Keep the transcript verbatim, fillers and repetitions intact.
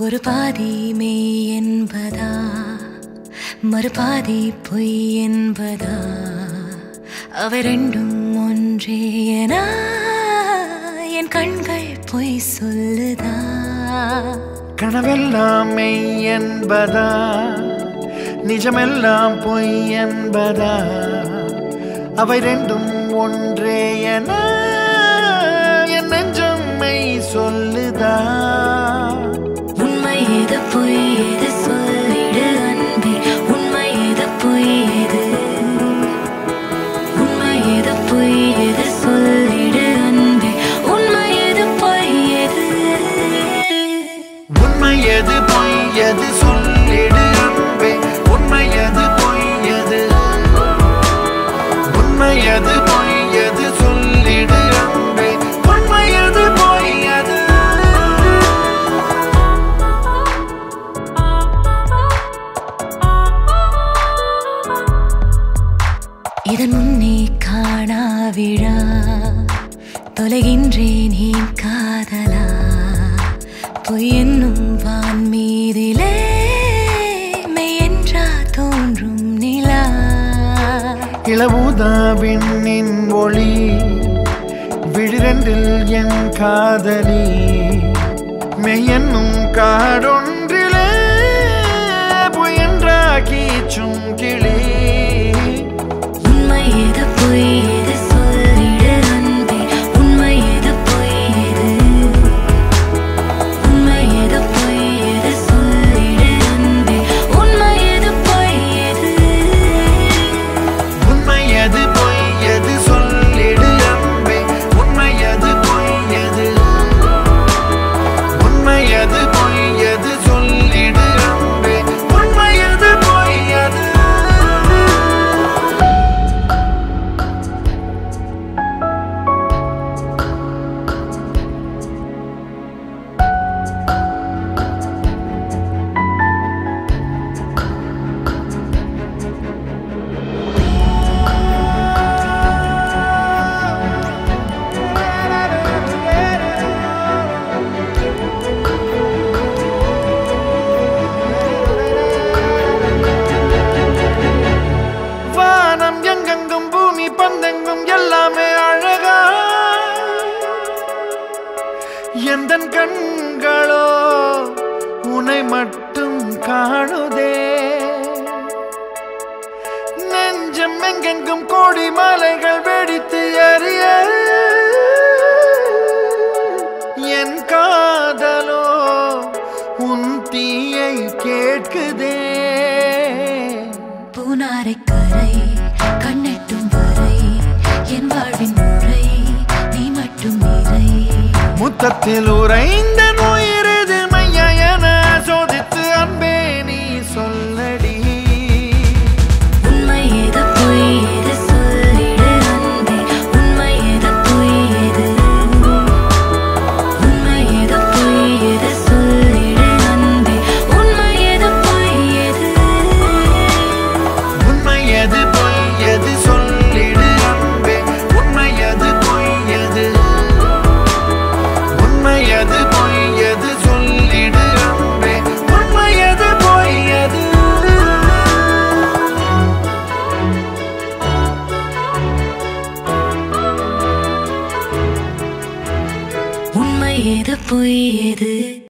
ஒரு பாதி மெய் என்பதா மறுபாதி பொய் என்பதா அவை ரெண்டும் ஒன்றே என என் கண்கள் பொய் சொல்லுதா கனவெல்லாம் மெய் என்பதா நிஜமெல்லாம் பொய் என்பதா அவை ரெண்டும் ஒன்றே என என் நெஞ்சம் மெய் சொல்லுதா உண்மை எது பொய் எது சொல்லிடு அன்பே உண்மை எது பொய் எது உண்மை எது பொய் எது சொல்லிடு அன்பே உண்மை எது பொய் எது உண்மை எது பொய் எது சொல்லிடு அன்பே உண்மை எது பொய் எது உண்மை எது பொய் எது சொல்லிடு அன்பே உண்மை எது பொய் எது இதன் முன்னே காணாவிழா தொலைகின்றேன் என் காதலா பொய் என்னும் வான் மீதிலே மெய் என்றா தோன்றும் நிலா இளவுதா விண்ணின் ஒளி விழிரண்டில் என் காதலி மெய் என்னும் காடொன்றிலே பொய் என்றா கீச்சும் கிளி உண்மை எது பொய் எது சொல்லிடு அன்பே உண்மை எது பொய் எது உண்மை எது பொய் எது சொல்லிடு அன்பே உண்மை எது பொய் எது உண்மை எது பொய் எது சொல்லிடு அன்பே உண்மை எது பொய் எது உண்மை எது பொய் எது சொல்லிடு அன்பே உண்மை எது பொய் எது வானம் எங்கெங்கும் பூமி பந்தெங்கும் எல்லாமே அழகா எந்தன் கண்களோ உன்னை மட்டும் காணுதே நெஞ்சம் எங்கெங்கும் கோடி மலைகள் வெடித்து எறிய என் காதலோ உன் தீயை கேட்குதே பூனாரை கரை கண்ணெட்டும் வரை என் வாழ்வின் முறை நீ மட்டும் நிறை முத்தத்தில் உறைந்த நோயிரது மையா என சோதித்து அன்பே நீ சொல்லடி உண்மை எது பொய் எது சொல்லிடு அன்பே உண்மை எது பொய் எது உண்மை எது பொய் எது சொல்லிடு அன்பே உண்மை எது பொய் எது உண்மை எது பொய் எது சொல்லிடு அன்பே உண்மை எது பொய் எது உண்மை எது பொய் எது சொல்லிடு அன்பே உண்மை எது பொய் எது உண்மை எது பொய் எது